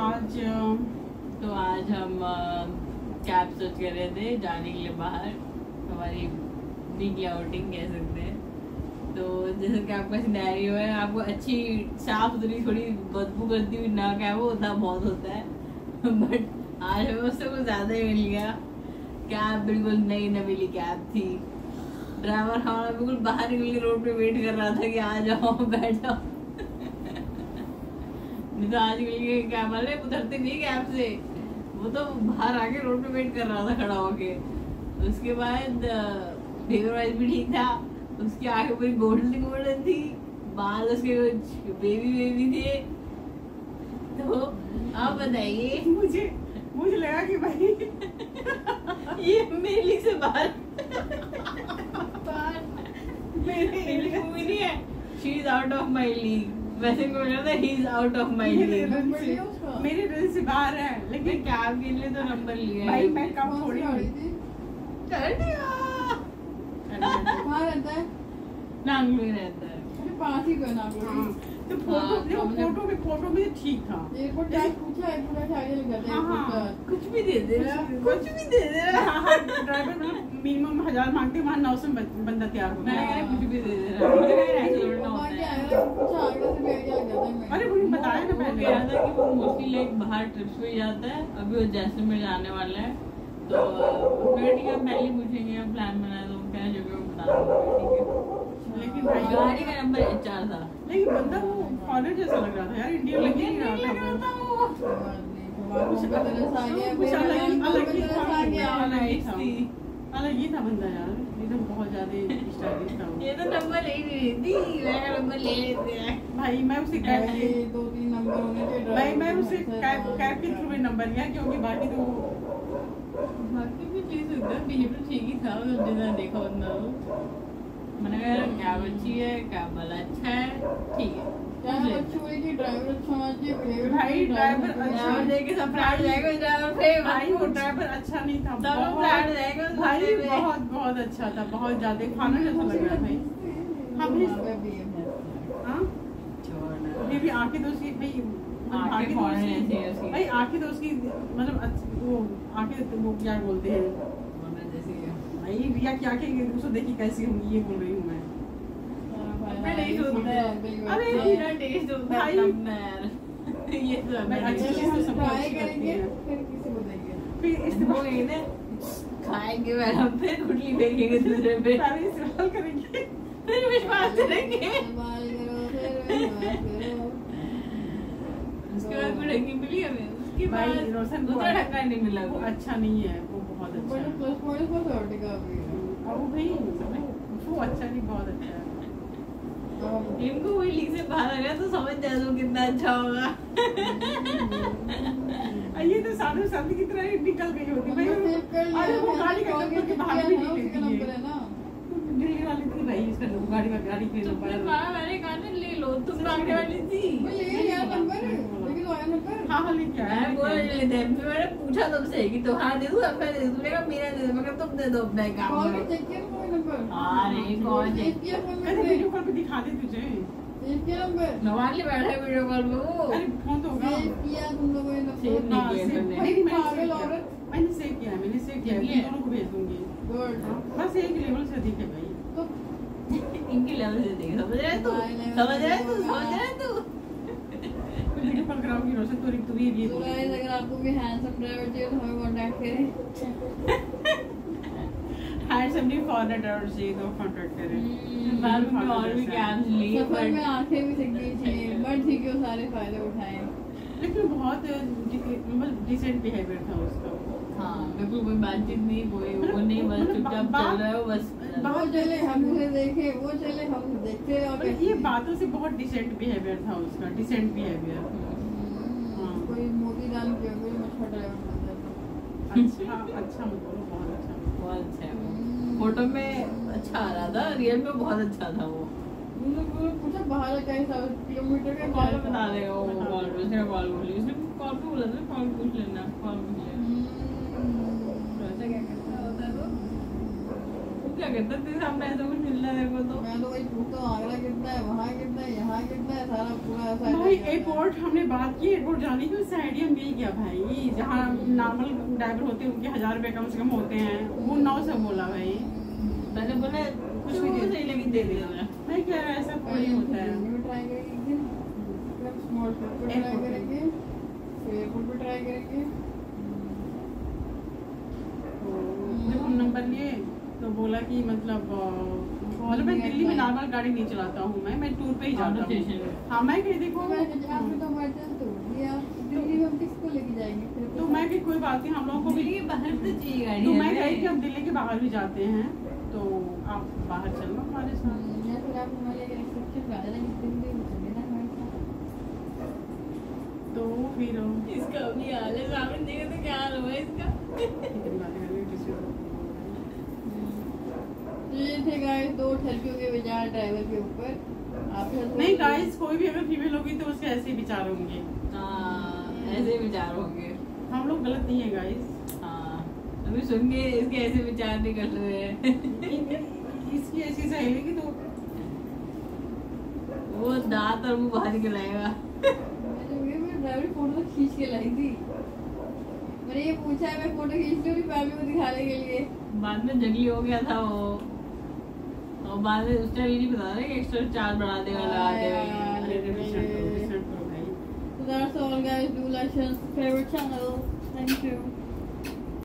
आज हम कैब सोच कर रहे थे जाने के लिए बाहर, हमारी वीकली आउटिंग कह सकते हैं। तो जैसे कि आपका सिनेरियो है, आपको अच्छी साफ सुथरी थोड़ी बदबू करती हुई ना कैब हो उतना बहुत होता है बट आज हमें उससे कुछ ज़्यादा ही मिल गया। कैब बिल्कुल नई नवीली कैब थी। ड्राइवर हमारा बिल्कुल बाहर निकल के रोड पे वेट कर रहा था कि आ जाओ बैठ जाओ नहीं तो आज निकल के कैब वाले उतरते नहीं कैब से, वो तो बाहर आके रोड पे वेट कर रहा था खड़ा होके। उसके बाद बिहेवियर वाइज भी ठीक था, उसकी आंखें पूरी गोल्डन थी, बाल उसके कुछ बेबी थे। तो आप बताइए, मुझे लगा कि भाई ये मेरे लीग से बाहर मेरे मूवी नहीं है, she is out of my league. वैसे को लगा था he is out of my league. मेरे दिल से बाहर है, लेकिन कैब के लिए तो नंबर लिया भाई मैं कब थोड़ी कर दिया। कहाँ रहता है? नागलो में रहता है। पास ही करना पड़ेगा। तो फोटो में ठीक था। एयरपोर्ट जाके पूछा, एयरपोर्ट आगे लग जाता है। हाँ, कुछ भी दे दे रहा, कुछ भी दे दे रहा। हाँ, ड्राइवर मतलब मिनिमम 1000 मांगते, वहाँ 900 में बंदा तैयार हो मैंने गया। कहा कुछ भी दे दे रहा, मुझे कहा ऐसे लड़ना होता है। पूछा आगे से भी आइडिया लग जाता है। अरे मुझे बताया ना वो पहले। कह रहा था कि वो मोस्टली लाइक बाहर ट्रिप्स पे जाता है, अभी वो जैसलमेर जाने वाला है। तो फिर ठीक है पहले पूछेंगे, प्लान बनाया तो क्या जगह वो बता देंगे। लेकिन भाई गाड़ी का नंबर HR था, लेकिन बंदा वो फॉरेन जैसा लग रहा था यार, इंडिया लग ही नहीं रहा था वो। अलग ही था बंदा यार, एकदम बहुत ज्यादा स्टाइलिश था वो। ये तो नंबर ले ही नहीं थी, मैं नंबर ले लेते हैं। भाई मैं उसे कैब के 2-3 नंबर होने चाहिए। भाई मैं उसे कैब के थ्रू में नंबर लिया, क्योंकि बाकी तो बाकी भी चीज एकदम बिहेवियर ठीक ही था, जितना देखा उतना तो मैंने कहा यार कैब अच्छी है, कैब वाला अच्छा है, ठीक है। ड्राइवर अच्छा होना चाहिए। भाई ड्राइवर अच्छा देख के सब फ्लैट जाएगा ड्राइवर पे। भाई वो ड्राइवर अच्छा नहीं था, सब फ्लैट जाएगा भाई बहुत अच्छा था, बहुत ज्यादा खाना जैसा लग रहा था। हम हाँ ये भी आंखें तो उसकी भाई आंखें तो उसकी मतलब वो आंखें वो क्या बोलते हैं भाई रिया की आंखें उसको देखी कैसी होंगी, ये बोल रही हूँ मैं। अरे मेरा टेस्ट होता है ये तो मैं अच्छे से सब ट्राई करेंगे, फिर किसी को देंगे। फिर इस वो इन्हें खाएंगे मैडम, फिर गुटली फेंकेंगे दूसरे पे, सारे इस्तेमाल करेंगे, फिर विश्वास करेंगे। उसके बाद वो ढंगी मिली हमें, उसके भाई बाद रोशन दूसरा ढंगा नहीं मिला। वो अच्छा नहीं है, वो बहुत अच्छा है। प्लस पॉइंट पर थर्टी का भी है। और वो भाई वो अच्छा नहीं, बहुत अच्छा है। इनको वही लीग से बाहर आ गया तो समझ जाए तो कितना अच्छा होगा। ये तो साधु संत की तरह ही निकल गई होती भाई। अरे वो गाड़ी का नंबर के बाहर भी नहीं लेती है। दिल्ली वाली थी भाई, इसका गाड़ी का गाड़ी के नंबर मैंने कहा ना ले लो, तुम मांगने वाली थी। हाँ लेके आया। मैं बोल रही थी, मैंने पूछा तुमसे कि तुम्हारा दे दूँ अब मैं दे दूँ, तुमने कहा मेरा दे दो, मैं कहा तुम दे दो अपना काम। अरे कौन वीडियो कॉल पे दिखा दे तुझे। नवाज ले बैठा है वीडियो कॉल पे वो। अरे फोन तो होगा। सेव नहीं किया तुमने। मैंने सेव किया है, मैंने सेव किया है, दोनों को भेज दूंगी। बस एक लेवल से अधिक है भाई। इनके लेवल से देख, समझ रहा है तू, समझ रहा है तू, समझ रहा है तू। वीडियो कॉल कराओगी रोशन, तो भी ये तो गाइस अगर आपको भी हैंडसम ड्राइवर चाहिए तो हमें कांटेक्ट करें। हैंडसम नहीं फॉरवर्ड ड्राइवर चाहिए तो कांटेक्ट करें। बाद में और भी कैब्स लिए सफर में आंखें भी दिखनी चाहिए, बट ठीक है वो सारे फायदे उठाएं। लेकिन बहुत मतलब डिसेंट बिहेवियर था उसका। हाँ बिल्कुल कोई बातचीत नहीं, कोई वो नहीं, बस चुपचाप चल रहा है बस। वो चले हम उसे देखे, वो चले हम देखते रहे। और ये बातों से बहुत डिसेंट बिहेवियर था उसका, डिसेंट बिहेवियर। कोई मोदी दान किया, कोई मछुआ ड्राइवर बनता था। अच्छा मत बोलो, बहुत अच्छा, बहुत अच्छा है। फोटो में अच्छा आ रहा था, रियल में बहुत अच्छा था वो। पूछा बाहर का हिसाब किलोमीटर का कॉल पे बता देगा वो, कॉल पे उसने कॉल बोली, उसने कॉल पे बोला था कॉल पूछ लेना, कॉल पूछ लेना। ऐसा क्या करता होता है तो क्या करता तेरे सामने ऐसा कुछ मिल रहा है देखो तो। मैं तो वही पूछता हूँ आगरा कितना है, वहाँ कितना है, यहाँ कितना है, सारा पूरा ऐसा भाई एयरपोर्ट हमने बात की एयरपोर्ट जाने की, उससे आइडिया मिल गया भाई। जहाँ नॉर्मल ड्राइवर होते हैं उनके 1000 रुपये कम से कम होते हैं, वो 900 बोला भाई। मैंने बोला कुछ कुछ भी भी दे सही लगी दे दिया। मैं क्या ऐसा थोड़ी होता है। ट्राई करेंगे, स्मॉल पे ट्राई करेंगे, फिर एयरपोर्ट पे ट्राई करेंगे। जब हम नंबर लिए तो बोला कि मतलब मैं दिल्ली में नॉर्मल गाड़ी नहीं चलाता हूँ, मैं टूर पे ही जाता हूँ। हाँ मैं कहीं देखो आपने तो हमारे साथ तोड़ दिया, दिल्ली में हम किसको लेके जाएंगे फिर? तो मैं कि कोई बात नहीं, हम लोगों को भी दिल्ली के बाहर तो चाहिए गाड़ी। तो मैं कही कि हम दिल्ली के बाहर भी जाते हैं, तो आप बाहर चलना हमारे साथ। या फिर आप हमारे लिए रिसेप्शन आ जाएंगे, दिल्ली में चले ना हमारे साथ। तो फिर इसका भी हाल है, सामने देखो तो क्या हाल हुआ इसका। ये थे गाइस 2 ठरकियों के विचार ड्राइवर के ऊपर। आप नहीं गाइस, कोई भी अगर फीमेल होगी तो उसके ऐसे ही विचार होंगे। हाँ ऐसे विचार होंगे, हम लोग गलत नहीं है गाइस। हाँ अभी सुन के इसके ऐसे विचार निकल रहे हैं। इसकी ऐसी सहेली की तो वो दांत और मुंह बाहर निकलाएगा। मैं ड्राइवर फोटो खींच के लाई थी, मैंने ये पूछा है मैं फोटो खींच लूँ फैमिली को दिखाने के लिए। बाद में जंगली हो गया था वो, और बाद में उस टाइम ये नहीं बता रहे कि एक्स्ट्रा चार्ज बढ़ा देगा लगा देगा। So that's all guys, do like, share, favorite channel. Thank you.